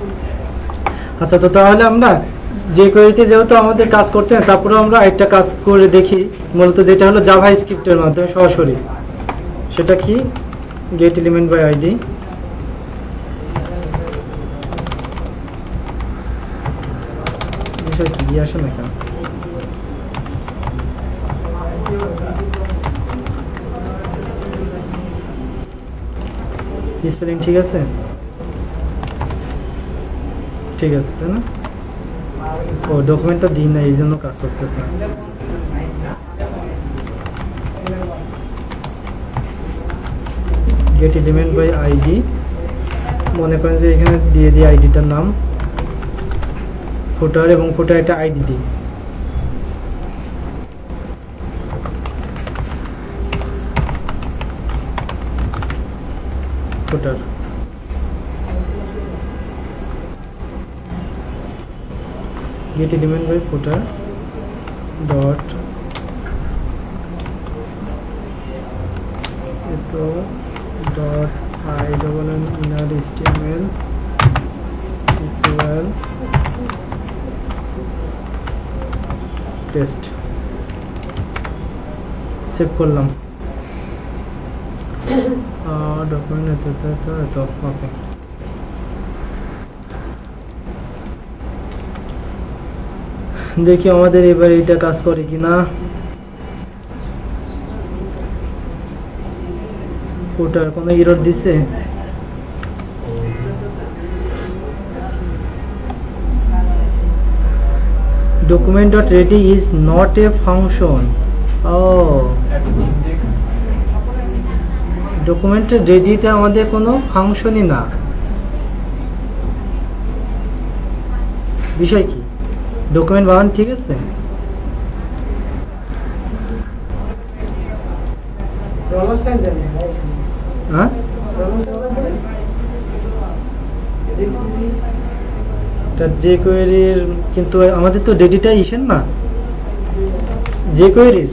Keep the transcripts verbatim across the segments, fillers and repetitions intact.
আচ্ছা, তো তাহলে আমরা যে কোয়েরিতে যেহেতু আমাদের কাজ করতে হয়, তারপরে আমরা একটা কাজ করে দেখি, মূলত যেটা হলো জাভা স্ক্রিপ্টের মাধ্যমে সরাসরি। সেটা কি? Get element by ID. বিষয় কি আসে না কেন? স্পেলিং ঠিক আছে? ঠিক আছে, তাই না? ও ডকুমেন্টটা দিই না, এই জন্য কাজ করতেছে না। গেট এলিমেন্ট বাই আইডি, মনে করেন যে এখানে দিয়ে দিই আইডিটার নাম ফুটার, এবং ফুটার একটা আইডি দিই। Footer get element by footer dot তো dot I double N inner HTML equal test. Save করলাম। ডকুমেন্ট এত এত এত ওকে। দেখি আমাদের এবার এটা কাজ করে কিনা। ফুটার কোনো এরর দিছে? document dot ready is not a function. oh document ready টা আমাদের কোনো ফাংশনই না। বিষয় কি? ডকুমেন্ট বানান ঠিক আছে? হ্যাঁ, যে কোয়েরির কিন্তু আমাদের তো ডেডিটা ইসেন না, যে কোয়েরির।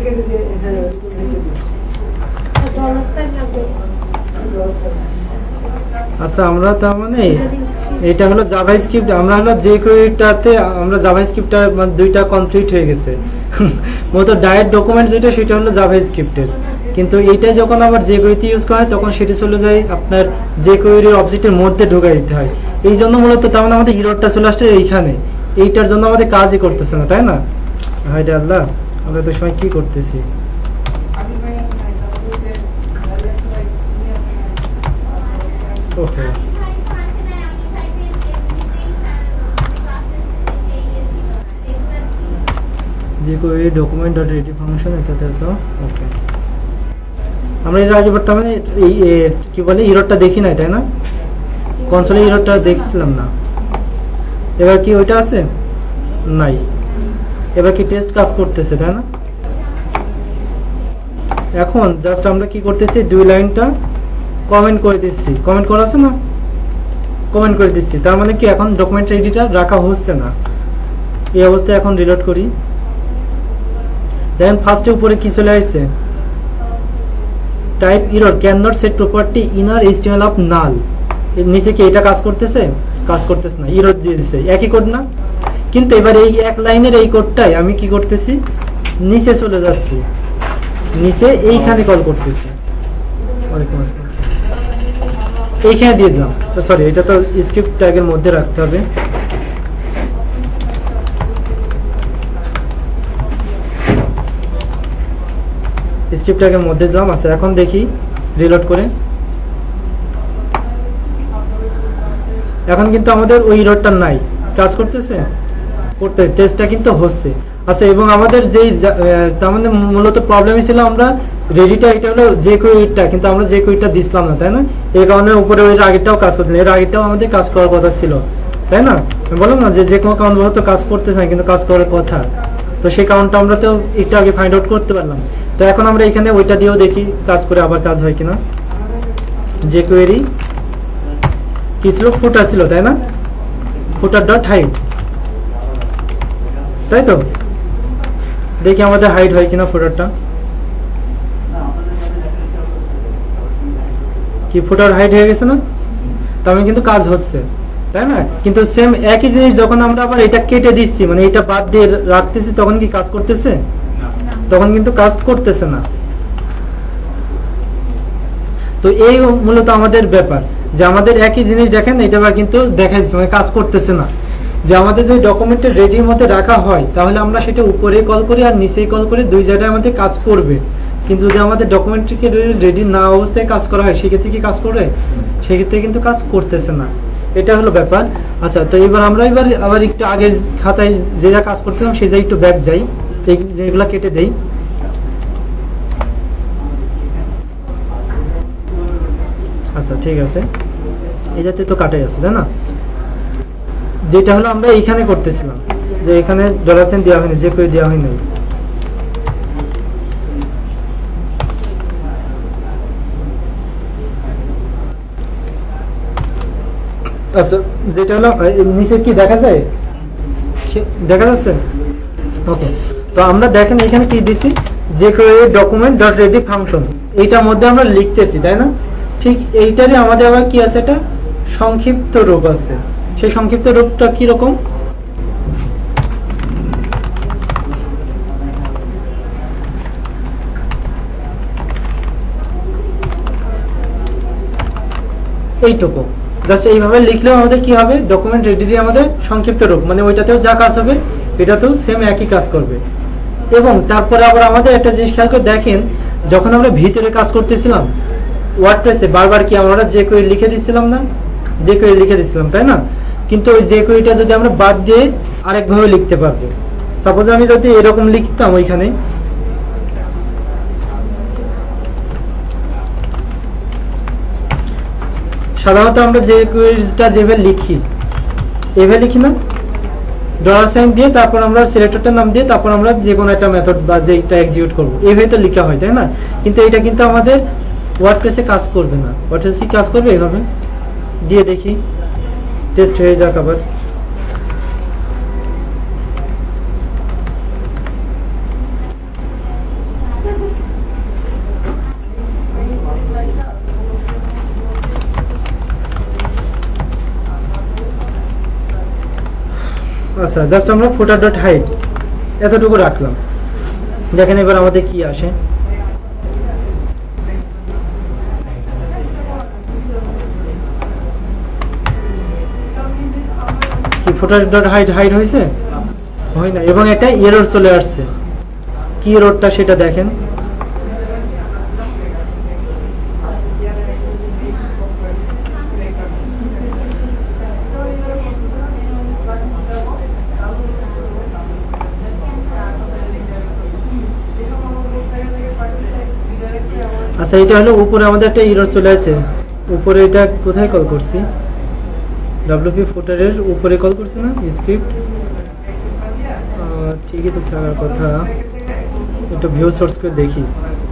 আচ্ছা, আমরা তার মানে এটা হলো জাভাস্ক্রিপ্ট, আমরা হলো যে কোয়েরিটাতে আমরা জাভাস্ক্রিপ্টটা মানে দুইটা কমপ্লিট হয়ে গেছে। মতো ডাইরেক্ট ডকুমেন্ট যেটা সেটা হলো জাভাস্ক্রিপ্টের, কিন্তু এইটা যখন আবার যে কোয়েরিতে ইউজ করা হয় তখন সেটি চলে যায় আপনার যে কোয়েরির অবজেক্টের মধ্যে ঢোকাই দিতে হয়। এই জন্য মূলত তার মানে আমাদের ইররটা চলে আসছে এইখানে, এইটার জন্য আমাদের কাজই করতেছে না, তাই না? হায় রে আল্লাহ, আমরা তো সময় কি করতেছি। Okay, jQuery document dot ready function এটাতে তো ওকে। আমরা এর আগে বর্তমানে এই কি বলে ইররটা দেখি নাই, তাই না? কনসোলে ইররটা দেখছিলাম না। এবার কি ওইটা আছে? নাই। এবার কি টেস্ট কাজ করতেছে, তাই না? এখন জাস্ট আমরা কি করতেছি, দুই লাইনটা কমেন্ট করে দিচ্ছি। কমেন্ট করা আছে না? কমেন্ট করে দিচ্ছি, তার মানে কি এখন ডকুমেন্ট রেডিটা রাখা হচ্ছে না। এই অবস্থায় এখন রিলোড করি, দেখেন ফার্স্টে উপরে কি চলে আসছে, type error can not set property inner HTML of null. এর নিচে কি এটা কাজ করতেছে? কাজ করতেছে না, এরর দিয়ে দিছে। একই কোড না? কিন্তু এবার এই এক লাইনের এই কোডটাই আমি কি করতেছি, নিচে চলে যাচ্ছি, নিচে এইখানে কল করতেছি। ওয়ালাইকুম আসসালাম। এইখানে দিয়ে দিলাম। তো সরি, এটা তো স্ক্রিপ্ট ট্যাগের মধ্যে রাখতে হবে। স্ক্রিপ্ট ট্যাগের মধ্যে দিলাম। আচ্ছা, এখন দেখি রিলোড করে। এখন কিন্তু আমাদের ওই এররটা নাই, কাজ করতেছে, করতে টেস্টটা কিন্তু হচ্ছে। আচ্ছা, এবং আমাদের যেই তার মানে মূলত প্রবলেমই ছিল আমরা রেডিটা, এটা হলো যে কোয়েরিটা, কিন্তু আমরা যে কোয়েরিটা দিছিলাম না, তাই না? এই কারণে উপরে ওই আগেরটাও কাজ করতে, এর আগেরটাও আমাদের কাজ করার কথা ছিল, তাই না? আমি বললাম না যে যে কোনো কারণ হয়তো কাজ করতেছে না, কিন্তু কাজ করার কথা। তো সেই কারণটা আমরা তো একটু আগে ফাইন্ড আউট করতে পারলাম। তো এখন আমরা এখানে ওইটা দিয়েও দেখি কাজ করে আবার কাজ হয় কিনা। যে কোয়েরি কি ছিল? ফুটার ছিল, তাই না? ফুটার ডট হাইড, তাই তো? দেখি আমাদের হাইড হয় কিনা ফুটারটা। কি ফুটার হাইড হয়ে গেছে না? তার মানে কিন্তু কাজ হচ্ছে। তাই না? কিন্তু সেম একই জিনিস যখন আমরা আবার এটা কেটে দিচ্ছি, মানে এটা বাদ দিয়ে রাখতেছি, তখন কি কাজ করতেছে? তখন কিন্তু কাজ করতেছে না। তো এই মূলত আমাদের ব্যাপার, যে আমাদের একই জিনিস দেখেন এটা আবার কিন্তু দেখা দিচ্ছে মানে কাজ করতেছে না। যে আমাদের যদি ডকুমেন্টে রেডির মধ্যে রাখা হয় তাহলে আমরা সেটা উপরে কল করি আর নিচেই কল করি, দুই জায়গায় আমাদের কাজ করবে। কিন্তু যদি আমাদের ডকুমেন্টটিকে রেডি না অবস্থায় কাজ করা হয় সেক্ষেত্রে কি কাজ করবে? সেক্ষেত্রে কিন্তু কাজ করতেছে না। এটা হলো ব্যাপার। আচ্ছা, তো এবার আমরা এবার আবার একটু আগে খাতায় যে যা কাজ করতেছিলাম সেই যাই একটু ব্যাক যাই, যেগুলো কেটে দেই। আচ্ছা ঠিক আছে, এটাতে তো কাটাই আছে তাই না? যেটা হলো আমরা এইখানে করতেছিলাম, যে এখানে ডলার সাইন দেওয়া হয়নি, যে করে দেওয়া হয়নি। আচ্ছা, যেটা হলো নিচে কি দেখা যায়, দেখা যাচ্ছে? ওকে, তো আমরা দেখেন এখানে কি দিছি, যে ডকুমেন্ট ডট রেডি ফাংশন, এইটার মধ্যে আমরা লিখতেছি তাই না? ঠিক এইটারই আমাদের আবার কি আছে, একটা সংক্ষিপ্ত রূপ আছে। সেই সংক্ষিপ্ত রূপটা কি রকম? এইটুকু জাস্ট এইভাবে লিখলেও আমাদের কি হবে, ডকুমেন্ট রেডি আমাদের সংক্ষিপ্ত রূপ, মানে ওইটাতেও যা কাজ হবে এটাতেও সেম একই কাজ করবে। এবং তারপরে আবার আমাদের একটা জিনিস খেয়াল করে দেখেন, যখন আমরা ভিতরে কাজ করতেছিলাম ওয়ার্ডপ্রেসে বারবার কি আমরা যে কোয়েরি লিখে দিচ্ছিলাম না, যে কোয়েরি লিখে দিচ্ছিলাম তাই না? কিন্তু ওই যে কোয়েরিটা যদি আমরা বাদ দিয়ে আরেকভাবে লিখতে পারবো, সাপোজ আমি যদি এরকম লিখতাম ওইখানে, সাধারণত আমরা যে কোয়েরিটা যেভাবে লিখি এভাবে লিখি না, ডলার সাইন দিয়ে তারপর আমরা সিলেক্টরটার নাম দিয়ে তারপর আমরা যে কোনো একটা মেথড বা যেটা এক্সিকিউট করবো, এইভাবে তো লেখা হয় তাই না? কিন্তু এটা কিন্তু আমাদের ওয়ার্ডপ্রেসে কাজ করবে না। ওয়ার্ডপ্রেসে কাজ করবে এইভাবে দিয়ে দেখি, টেস্ট হয়ে যাক আবার। আচ্ছা, জাস্ট আমরা ফুটার ডট হাইট এতটুকু রাখলাম। দেখেন এবার আমাদের কি আসে, কি ফুটার ডট হাইট হাইট হয়েছে? হয় না, এবং একটা এরর চলে আসছে। কি এররটা সেটা দেখেন। আচ্ছা, এটা হলো উপরে আমাদের একটা এরর চলে আসছে। উপরে এটা কোথায় কল করছি? ডব্লিউপি ফুটারের উপরে কল করছি না স্ক্রিপ্ট? ঠিকই তো থাকার কথা। একটু ভিউ সোর্স করে দেখি।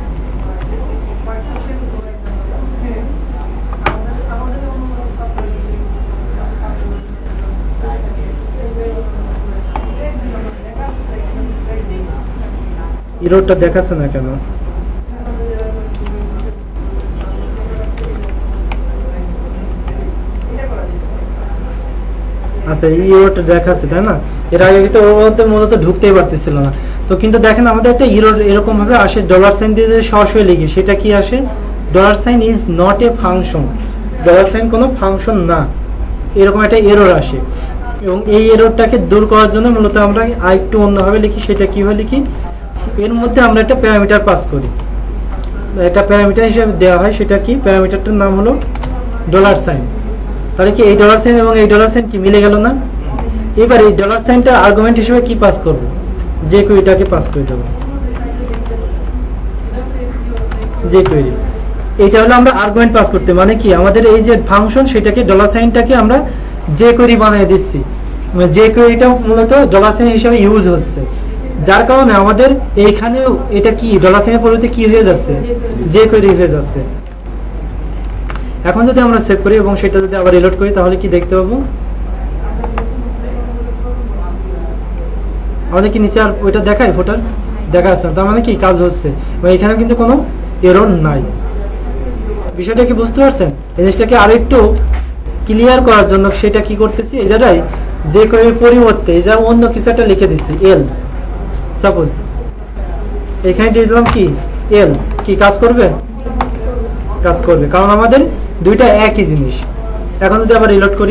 এররটা দেখাচ্ছে না কেন? আচ্ছা, এই এররটা দেখাচ্ছে তাই না? এর আগে তো ওতে মূলত ঢুকতেই পারতেছিল না। তো কিন্তু দেখেন আমাদের একটা এরর এরকম ভাবে আসে, ডলার সাইন দিয়ে যদি সরাসরি লিখি সেটা কি আসে, dollar sign is not a function, dollar sign কোনো ফাংশন না, এরকম একটা এরর আসে। এবং এই এররটাকে দূর করার জন্য মূলত আমরা আরেকটু অন্যভাবে লিখি। সেটা কিভাবে লিখি, এর মধ্যে আমরা একটা প্যারামিটার পাস করি, একটা প্যারামিটার হিসেবে দেওয়া হয়। সেটা কি, প্যারামিটারটার নাম হলো ডলার সাইন। তাহলে কি এই ডলার সাইন এবং এই ডলার সাইন কি মিলে গেল না? এবার এই ডলার সাইনটা আর্গুমেন্ট হিসেবে কি পাস করব, যে কোয়েরিটাকে পাস করে দেব, যে কোয়েরি। এটা হলো আমরা আর্গুমেন্ট পাস করতে, মানে কি আমাদের এই যে ফাংশন সেটাকে ডলার সাইনটাকে আমরা যে কোয়েরি বানিয়ে দিচ্ছি, যে কোয়েরিটা মূলত ডলার সাইন হিসেবে ইউজ হচ্ছে, যার কারণে আমাদের এইখানে এটা কি ডলার সাইনের পরিবর্তে কি হয়ে যাচ্ছে, যে কোয়েরি হয়ে যাচ্ছে। এখন যদি আমরা সেভ করি এবং সেটা যদি আবার রিলোড করি তাহলে কি দেখতে পাবো, আমাদের কি নিচে আর ওইটা দেখায়, ফুটার দেখা যাচ্ছে, তার মানে কি কাজ হচ্ছে, এবং এখানে কিন্তু কোনো এরর নাই। বিষয়টা কি বুঝতে পারছেন? এই জিনিসটাকে আরো একটু ক্লিয়ার করার জন্য সেটা কি করতেছি, এই জায়গায় যে কোয়েরির পরিবর্তে এই যা অন্য কিছু একটা লিখে দিচ্ছি এল, সাপোজ এখানে দিয়ে দিলাম কি এল, কি কাজ করবে? কাজ করবে, কারণ আমাদের দুইটা একই জিনিস। এখন যদি আবার রিলোড করি,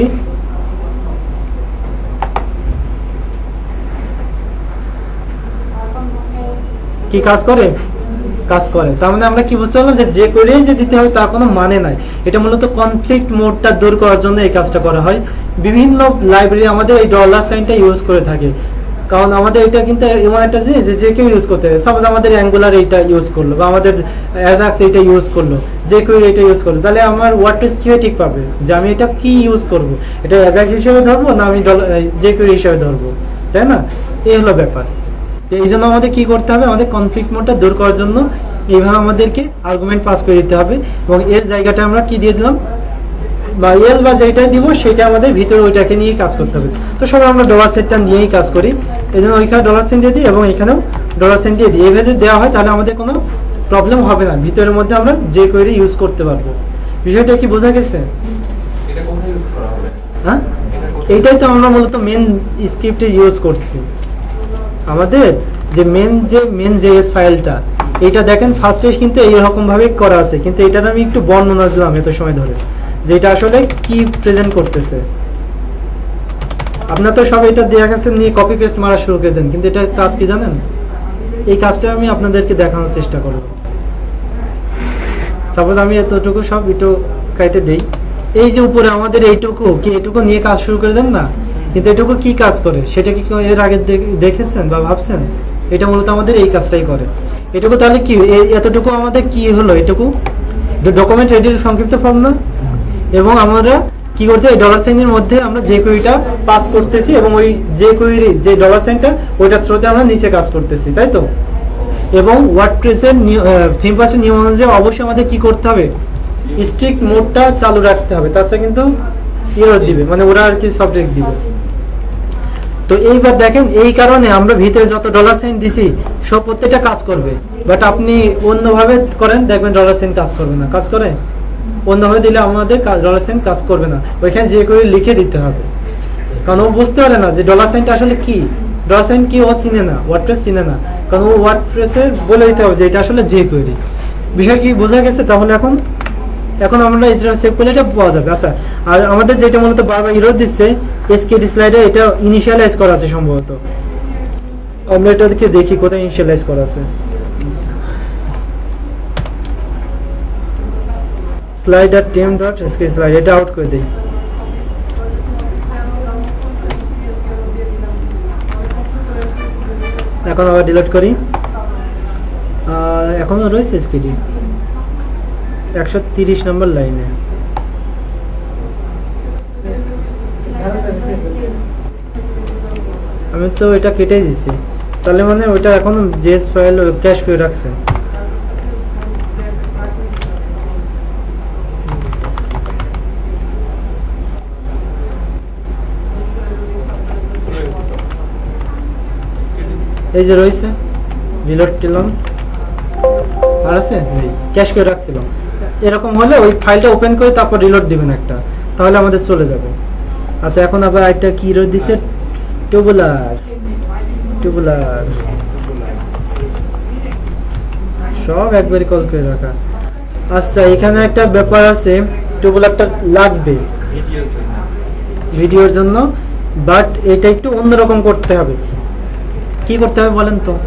কি কাজ করে? কাজ করে। তার মানে আমরা কি বুঝতে পারলাম যে যে কোয়েরি যে দিতে হবে তার কোনো মানে নাই। এটা মূলত কনফ্লিক্ট মোডটা দূর করার জন্য এই কাজটা করা হয়। বিভিন্ন লাইব্রেরি আমাদের এই ডলার সাইনটা ইউজ করে থাকে, কারণ আমাদের এটা কিন্তু এমন একটা জিনিস যে কেউ ইউজ করতে পারে। সাপোজ আমাদের অ্যাঙ্গুলার এইটা ইউজ করলো বা আমাদের অ্যাজাক্স এইটা ইউজ করলো, যে কেউ এটা ইউজ করলো, তাহলে আমার ওয়ার্ডপ্রেস কি ঠিক পাবে যে আমি এটা কি ইউজ করব, এটা অ্যাজাক্স হিসেবে ধরবো না আমি যে কেউ হিসেবে ধরবো, তাই না? এই হলো ব্যাপার। এই জন্য আমাদের কি করতে হবে, আমাদের কনফ্লিক্ট মোডটা দূর করার জন্য এইভাবে আমাদেরকে আর্গুমেন্ট পাস করে দিতে হবে, এবং এর জায়গাটা আমরা কি দিয়ে দিলাম বা এল বা যেটা দিব সেটা আমাদের ভিতরে ওইটাকে নিয়ে কাজ করতে হবে। তো সবাই আমরা ডলার সেটটা নিয়েই কাজ করি, এই জন্য ওইখানে ডলার সেন্ট দিয়ে দিই এবং এখানেও ডলার সেন্ট দিয়ে দিই। এইভাবে যদি দেওয়া হয় তাহলে আমাদের কোনো প্রবলেম হবে না, ভিতরের মধ্যে আমরা যে কোয়েরি ইউজ করতে পারবো। বিষয়টা কি বোঝা গেছে? হ্যাঁ, এইটাই তো আমরা মূলত মেন স্ক্রিপ্টে ইউজ করছি। আমাদের যে মেন যে মেন জেএস ফাইলটা, এটা দেখেন ফার্স্টে কিন্তু এইরকম ভাবে করা আছে, কিন্তু এটার আমি একটু বর্ণনা দিলাম এত সময় ধরে যেটা আসলে কি প্রেজেন্ট করতেছে। আপনার তো সব এটা দেখা গেছে নিয়ে কপি পেস্ট মারা শুরু করে দেন, কিন্তু এটা কাজ কি জানেন? এই কাজটা আমি আপনাদেরকে দেখানোর চেষ্টা করব। সাপোজ আমি এতটুকু সব একটু কেটে দেই, এই যে উপরে আমাদের এইটুকু কি এটুকু নিয়ে কাজ শুরু করে দেন না, কিন্তু এটুকু কি কাজ করে সেটা কি এর আগে দেখেছেন বা ভাবছেন? এটা মূলত আমাদের এই কাজটাই করে। এটুকু তাহলে কি এতটুকু আমাদের কি হলো, এটুকু ডকুমেন্ট রেডির সংক্ষিপ্ত ফর্ম না, এবং আমরা কি করতে এই ডলার সাইনের মধ্যে আমরা যে কোয়েরিটা পাস করতেছি এবং ওই যে কোয়েরি যে ডলার সাইনটা ওইটা থ্রুতে আমরা নিচে কাজ করতেছি, তাই তো? এবং ওয়ার্ডপ্রেসের থিম পাসের নিয়ম অনুযায়ী অবশ্যই আমাদের কি করতে হবে, স্ট্রিক্ট মোডটা চালু রাখতে হবে, তাছাড়া কিন্তু এরর দিবে, মানে ওরা আর কি সাবজেক্ট দিবে। তো এইবার দেখেন এই কারণে আমরা ভিতরে যত ডলার সাইন দিছি সব প্রত্যেকটা কাজ করবে, বাট আপনি অন্যভাবে করেন দেখবেন ডলার সাইন কাজ করবে না। কাজ করে অন্যভাবে দিলে আমাদের ডলার সাইন কাজ করবে না, ওইখানে যে করে লিখে দিতে হবে, কারণ ও বুঝতে পারে না যে ডলার সাইনটা আসলে কি। ডলার সাইন কি ও চিনে না, ওয়ার্ডপ্রেস চিনে না, কারণ ও ওয়ার্ডপ্রেসে বলে দিতে হবে যে এটা আসলে যে কোয়েরি। বিষয় কি বোঝা গেছে? তাহলে এখন এখন আমরা ইসরায়েল সেভ করলে এটা পাওয়া যাবে। আচ্ছা, আর আমাদের যেটা মূলত বারবার এরর দিচ্ছে এসকেডি স্লাইডে, এটা ইনিশিয়ালাইজ করা আছে সম্ভবত। আমরা এটাকে দেখি কোথায় ইনিশিয়ালাইজ করা আছে। স্লাইডার টেম ডট এসকেডি স্লাইড, এটা আউট করে দেই। এখন আবার ডিলিট করি। এখনো রয়েছে এসকেডি একশো তিরিশ নম্বর লাইনে। আমি তো এটা কেটে দিছি, তাহলে মানে ওইটা এখন জেএস ফাইল ক্যাশ করে রাখছে। এই যে রয়েছে, রিলোড দিলাম, আর আছে নেই, ক্যাশ করে রাখছিলাম। এরকম হলে ওই ফাইলটা ওপেন করে তারপর রিলোড দিবেন একটা, তাহলে আমাদের চলে যাবে। আচ্ছা, এখন আবার একটা কি রয়ে দিছে, টেবুলার টেবুলার সব একবারই কল করে রাখা। আচ্ছা, এখানে একটা ব্যাপার আছে, টেবুলারটা লাগবে ভিডিওর জন্য, বাট এটা একটু অন্যরকম করতে হবে। কি করতে হবে বলেন তো?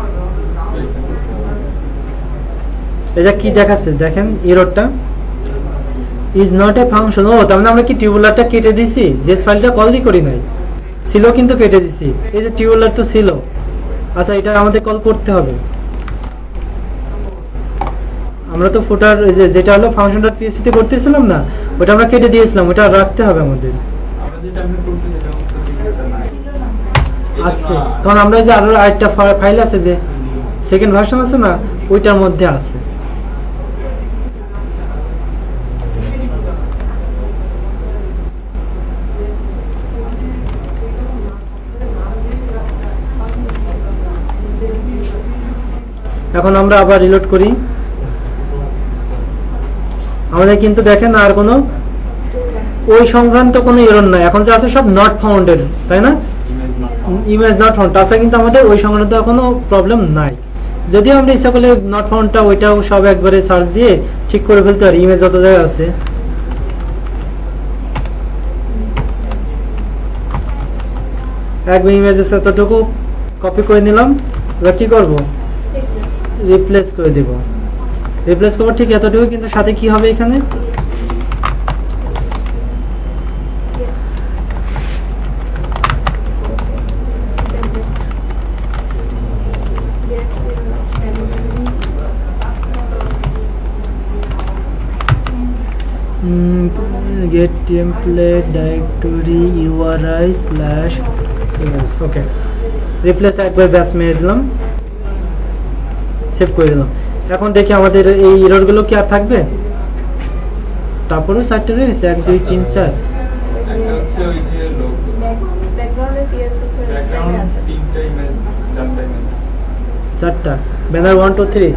এটা কি দেখাচ্ছে দেখেন, এররটা ইজ নট এ ফাংশন। ও তার মানে আমরা কি টিউবুলারটা কেটে দিছি, জেএস ফাইলটা কল দি করি নাই, ছিল কিন্তু কেটে দিছি। এই যে টিউবুলার তো ছিল। আচ্ছা, এটা আমাদের কল করতে হবে। আমরা তো ফুটার যে যেটা হলো ফাংশন ডট পিএইচপি তে করতেছিলাম না, ওটা আমরা কেটে দিয়েছিলাম, ওটা রাখতে হবে আমাদের। আছে, কারণ আমরা যে আরো আরেকটা ফাইল আছে যে সেকেন্ড ভার্সন আছে না, ওইটার মধ্যে আছে। এখন আমরা আবার রিলোড করি। আমাদের কিন্তু দেখেন আর কোনো ওই সংক্রান্ত কোনো এরর নাই, এখন যে আছে সব নট ফাউন্ডেড, তাই না? ইমেজ নট ফাউন্ড, তাছাড়া কিন্তু আমাদের ওই সংক্রান্ত কোনো প্রবলেম নাই। যদিও আমরা ইচ্ছা করলে নট ফাউন্ডটা ওইটাও সব একবারে সার্চ দিয়ে ঠিক করে ফেলতে পারি, ইমেজ যত জায়গায় আছে। একবার ইমেজের এতটুকু কপি করে নিলাম, এবার কি করব, রিপ্লেস করে দেব। রিপ্লেস করবো ঠিক এতটুকু, কিন্তু সাথে কি হবে এখানে, get template directory uri slash images, okay replace একবার ব্যাস মেরে দিলাম, সেভ করে দিলাম। এখন দেখি আমাদের এই এরর গুলো কি আর থাকবে? তারপরে চারটে রয়ে গেছে, এক দুই তিন চার, চারটা ব্যানার ওয়ান টু থ্রি,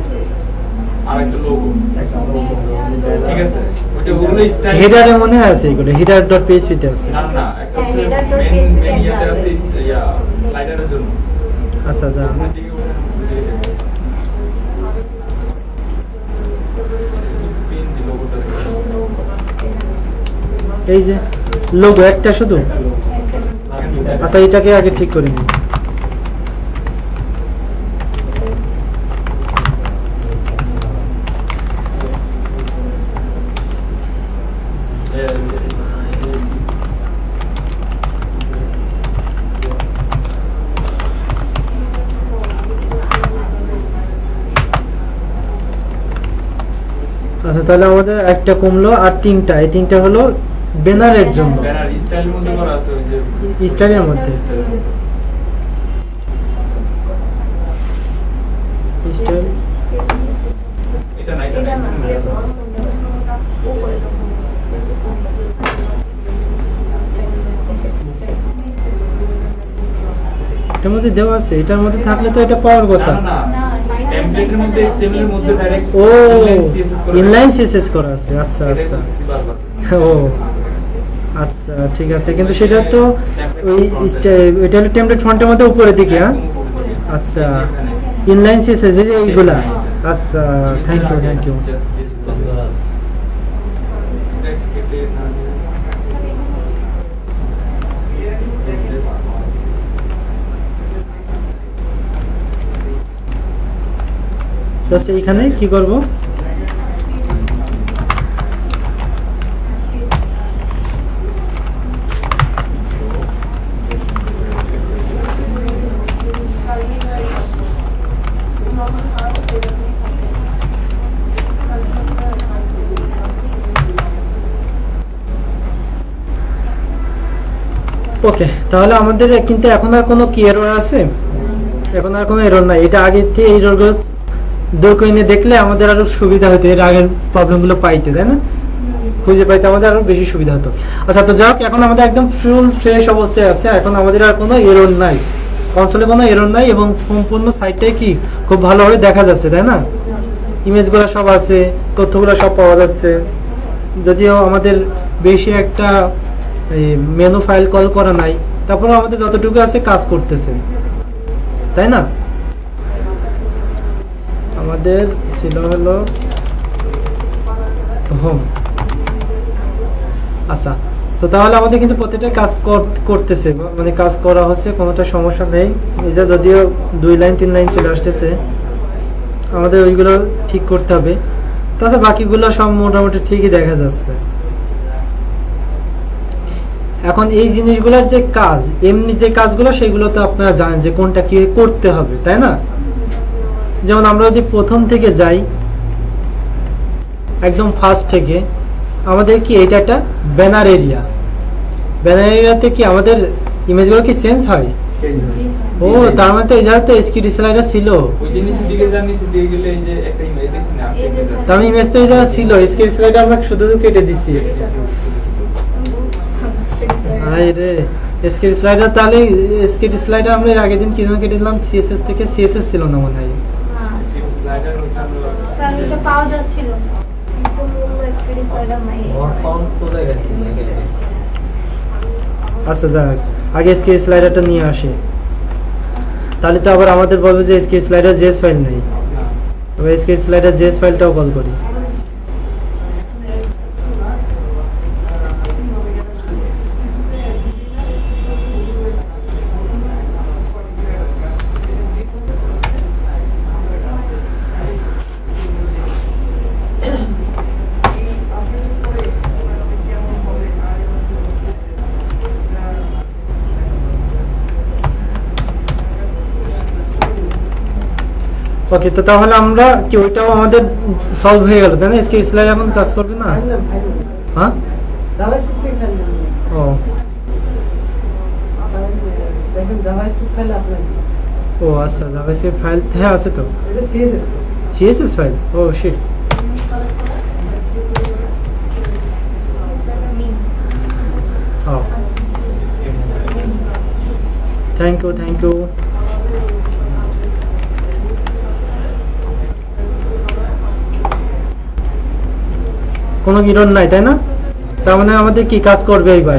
হেডারে মনে আছে এগুলো, হেডার ডট পিএইচপি তে আছে। না না, একটা হচ্ছে মেন মেন ইয়াতে আছে, ইয়া স্লাইডারের জন্য। আচ্ছা দা এই যে লোগো একটা শুধু, আচ্ছা এটাকে আগে ঠিক করে নিই। আচ্ছা তাহলে আমাদের একটা কমলো, আর তিনটা, এই তিনটা হলো ব্যানারের জন্য, ব্যানার স্টাইলের মধ্যে করা আছে, ওই যে স্টাইলের মধ্যে স্টাইল, এটা না এটা না সিএসএস উপরে সিএসএস এটার মধ্যে দেওয়া আছে, এটার মধ্যে থাকলে তো এটা পাওয়ার কথা না, টেমপ্লেটের মধ্যে এসটিএমএল এর মধ্যে ডাইরেক্ট ও ইনলাইন সিএসএস করা আছে। আচ্ছা আচ্ছা ও আচ্ছা ঠিক আছে, কিন্তু সেটা তো ওই এটা হলো টেমপ্লেট ফন্টের মধ্যে উপরের দিকে। হ্যাঁ আচ্ছা ইনলাইন সিএসএস এই যে এইগুলা, আচ্ছা thank you thank you. Just এইখানে কি করব, ওকে তাহলে আমাদের কিন্তু এখন আর কোনো কি এরর আছে, এখন আর কোনো এরর নাই। এটা আগে থেকে এররগুলো দূর করে নিয়ে দেখলে আমাদের আরো সুবিধা হতো, এর আগের প্রবলেমগুলো পাইতে, তাই না, খুঁজে পাইতে আমাদের আরো বেশি সুবিধা হতো। আচ্ছা তো যাক, এখন আমাদের একদম ফুল ফ্রেশ অবস্থায় আছে, এখন আমাদের আর কোনো এরর নাই, কনসোলে কোনো এরর নাই, এবং সম্পূর্ণ সাইটটাই কি খুব ভালোভাবে দেখা যাচ্ছে, তাই না, ইমেজগুলো সব আছে, তথ্যগুলো সব পাওয়া যাচ্ছে। যদিও আমাদের বেশি একটা মেনু ফাইল কল করা নাই, তারপরে আমাদের যতটুকু আছে কাজ করতেছে, তাই না। আমাদের ছিল হলো হোম। আচ্ছা তো তাহলে আমাদের কিন্তু প্রত্যেকটা কাজ করতেছে, মানে কাজ করা হচ্ছে, কোনোটা সমস্যা নেই। এই যে যদিও দুই লাইন তিন লাইন চলে আসতেছে, আমাদের ওইগুলো ঠিক করতে হবে, তাছাড়া বাকিগুলো সব মোটামুটি ঠিকই দেখা যাচ্ছে। এখন এই জিনিসগুলোর যে কাজ, এমনি যে কাজগুলো সেগুলো তো আপনারা জানেন যে কোনটা কি করতে হবে, তাই না। যেমন আমরা যদি প্রথম থেকে যাই, একদম ফার্স্ট থেকে, আমাদের কি এটা একটা ব্যানার এরিয়া, ব্যানার এরিয়াতে কি আমাদের ইমেজগুলো কি চেঞ্জ হয়? ও তার মানে তো এই জায়গাতে এসকিডি স্লাইডার ছিল, ওই জিনিস দিকে জানি দিয়ে গেলে এই যে একটা ইমেজ দেখছেন না, তার মানে ইমেজ তো এই জায়গা ছিল, এসকিডি স্লাইডার আমরা শুধু কেটে দিছি। আরে এসকিডি স্লাইডার, তাহলে এসকিডি স্লাইডার আমরা এর আগের দিন কি জন্য কেটে দিলাম, সিএসএস থেকে, সিএসএস ছিল না মনে হয়, স্লাইডার স্যার ওটা পাওয়া যাচ্ছিল, কিন্তু এসকিডি স্লাইডার নাই, ওর কাউন্ট কোথায় গেছে? আচ্ছা যাক, আগে এসকে স্লাইডারটা নিয়ে আসি, তাহলে তো আবার আমাদের বলবে যে এসকে স্লাইডার জেএস ফাইল নেই। এবার এসকে স্লাইডার জেএস ফাইলটাও কল করি। ওকে, তো তাহলে আমরা কি ওইটাও আমাদের সলভ হয়ে গেল তাই না? এসকে স্লাইড এখন কাজ করবে না? হ্যাঁ, ও ও আচ্ছা, জাভাস্ক্রিপ্ট ফাইল হ্যাঁ আছে তো, CSS file. Oh shit, oh thank you thank you. কোনো কিরণ নাই তাই না? তার মানে আমাদের কি কাজ করবে এইবার?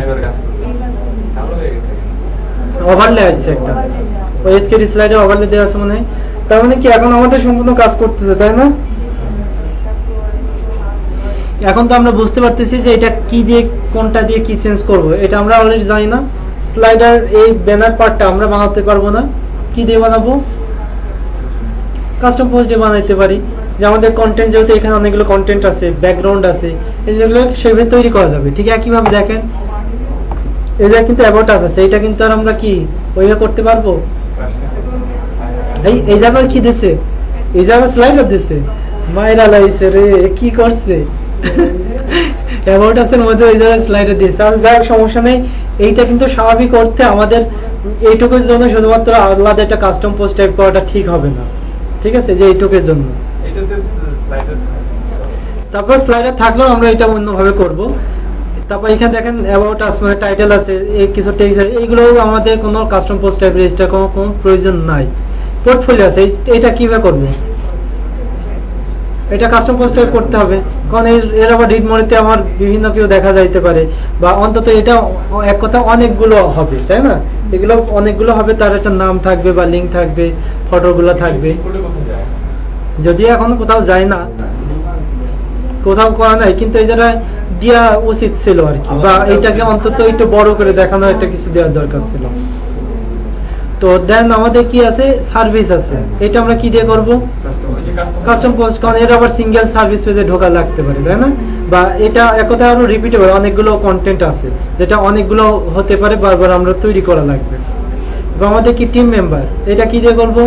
ওভারলে আসছে একটা, ওই এসকে স্লাইডে ওভারলে দেওয়া আছে মনে হয়। তার মানে কি এখন আমাদের সম্পূর্ণ কাজ করতেছে তাই না? এখন তো আমরা বুঝতে পারতেছি যে এটা কি দিয়ে কোনটা দিয়ে কি চেঞ্জ করব, এটা আমরা অলরেডি জানি না। স্লাইডার এই ব্যানার পার্টটা আমরা বানাতে পারবো না, কি দিয়ে বানাবো? কাস্টম পোস্ট দিয়ে বানাইতে পারি। যে আমাদের কন্টেন্ট, যেহেতু এখানে অনেকগুলো কন্টেন্ট আছে, ব্যাকগ্রাউন্ড আছে, এই যেগুলো সেভাবে তৈরি করা যাবে। ঠিক একইভাবে দেখেন এই যে কিন্তু অ্যাবাউট আছে, এটা কিন্তু আর আমরা কি ওইভাবে করতে পারবো? এই এই জায়গায় কি দিছে, এই জায়গায় স্লাইডার দিছে, মাইরা লাইছে রে, কি করছে? অ্যাবাউট আছের মধ্যে এই জায়গায় স্লাইডার দিয়েছে। আর যাই হোক, সমস্যা নেই, এইটা কিন্তু স্বাভাবিক অর্থে আমাদের এইটুকুর জন্য শুধুমাত্র আলাদা একটা কাস্টম পোস্ট টাইপ করাটা ঠিক হবে না। ঠিক আছে, যে এইটুকুর জন্য তারপর স্লাইডার থাকলেও আমরা এটা অন্যভাবে করব। তারপর এখানে দেখেন অ্যাবাউট আস মানে টাইটেল আছে, এই কিছু টেক্সট আছে, এইগুলো আমাদের কোনো কাস্টম পোস্ট টাইপ রেজিস্টার কোনো কোনো প্রয়োজন নাই। পোর্টফোলিও আছে, এটা কিভাবে করব? এটা কাস্টম পোস্ট টাইপ করতে হবে, কারণ এর এর আবার রিড মোডে আমার বিভিন্ন কিছু দেখা যাইতে পারে, বা অন্তত এটা এক কথা অনেকগুলো হবে তাই না? এগুলো অনেকগুলো হবে, তার একটা নাম থাকবে বা লিঙ্ক থাকবে, ফটোগুলো থাকবে। যদিও এখন কোথাও যায় না, কোথাও করা নাই, কিন্তু এই যারা দেওয়া উচিত ছিল আর কি, বা এটাকে অন্তত একটু বড় করে দেখানো একটা কিছু দেওয়ার দরকার ছিল। তো দেন আমাদের কি আছে, সার্ভিস আছে, এটা আমরা কি দিয়ে করব? কাস্টম পোস্ট, কারণ এর আবার সিঙ্গেল সার্ভিস পেজে ঢোকা লাগতে পারে তাই না? বা এটা একথা আরো রিপিটেবল, অনেকগুলো কন্টেন্ট আছে যেটা অনেকগুলো হতে পারে, বারবার আমরা তৈরি করা লাগবে। বা আমাদের কি টিম মেম্বার, এটা কি দিয়ে করব?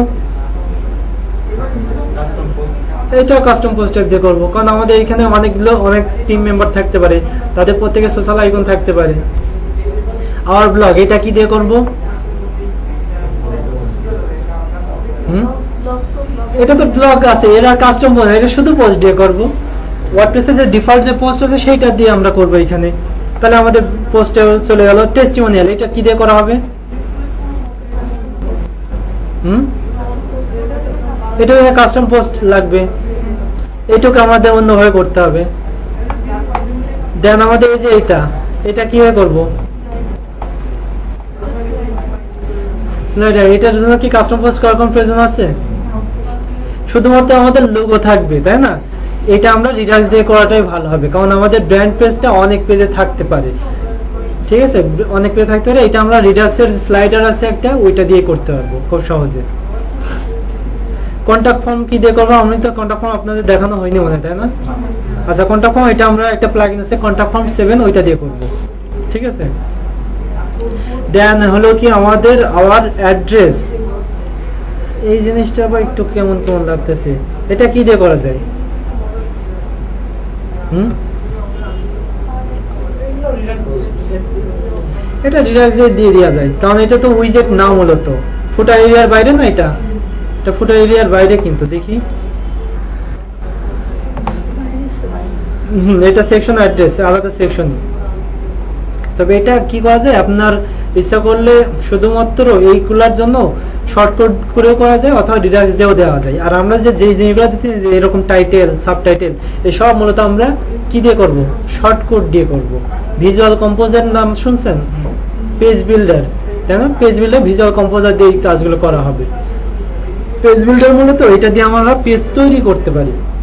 এটাও কাস্টম পোস্ট টাইপ দিয়ে করবো, কারণ আমাদের এখানে অনেকগুলো অনেক টিম মেম্বার থাকতে পারে, তাদের প্রত্যেকে সোশ্যাল আইকন থাকতে পারে। আওয়ার ব্লগ, এটা কি দিয়ে করব? হুম, এটা তো ব্লগ আছে, এরা কাস্টম পোস্ট, এটা শুধু পোস্ট দিয়ে করব। ওয়ার্ডপ্রেসে যে ডিফল্ট যে পোস্ট আছে সেইটা দিয়ে আমরা করব এখানে। তাহলে আমাদের পোস্টে চলে গেল। টেস্টিমোনিয়াল, এটা কি দিয়ে করা হবে? হুম, এটা কাস্টম পোস্ট লাগবে, এটুকু আমাদের অন্যভাবে করতে হবে। দেন আমাদের এই যে এটা, এটা কিভাবে করব? এটার জন্য কি কাস্টম পোস্ট করার কোনো প্রয়োজন আছে? শুধুমাত্র আমাদের লোগো থাকবে তাই না? এটা আমরা রিডাক্স দিয়ে করাটাই ভালো হবে, কারণ আমাদের ব্র্যান্ড পেজটা অনেক পেজে থাকতে পারে। ঠিক আছে, অনেক পেজে থাকতে পারে, এটা আমরা রিডাক্সের স্লাইডার আছে একটা, ওইটা দিয়ে করতে পারবো খুব সহজে। কন্টাক্ট ফর্ম কি দিয়ে করবো? আমি তো কন্টাক্ট ফর্ম আপনাদের দেখানো হয়নি মনে হয় তাই না? আচ্ছা, কন্টাক্ট ফর্ম এটা আমরা একটা প্লাগইন আছে কন্টাক্ট ফর্ম সেভেন, ওইটা দিয়ে করব। ঠিক আছে, দেন হলো কি আমাদের আওয়ার অ্যাড্রেস, এই জিনিসটা আবার একটু কেমন কেমন লাগতেছে, এটা কি দিয়ে করা যায়? হুম, এটা রিডাক্স দিয়ে দিয়ে দেওয়া যায়, কারণ এটা তো উইজেট না, মূলত ফুটার এরিয়ার বাইরে না, এটা এটা ফুটার এরিয়ার বাইরে। কিন্তু দেখি, হুম, এটা সেকশন অ্যাড্রেস, আলাদা সেকশন। তবে এটা কি করা যায়, আপনার ইচ্ছা করলে শুধুমাত্র এইগুলার জন্য শর্টকাট করে করা যায়, অথবা ডিডাক্স দিয়েও দেওয়া যায়। আর আমরা যে যেই জিনিসগুলো দিচ্ছি, এরকম টাইটেল, সাবটাইটেল, এসব মূলত আমরা কি দিয়ে করব? শর্টকাট দিয়ে করব। ভিজুয়াল কম্পোজের নাম শুনছেন? পেজ বিল্ডার, তাই না? পেজ বিল্ডার ভিজুয়াল কম্পোজার দিয়ে এই কাজগুলো করা হবে। পেজ বিল্ডার মূলত এটা দিয়ে আমরা পেজ তৈরি করতে পারি।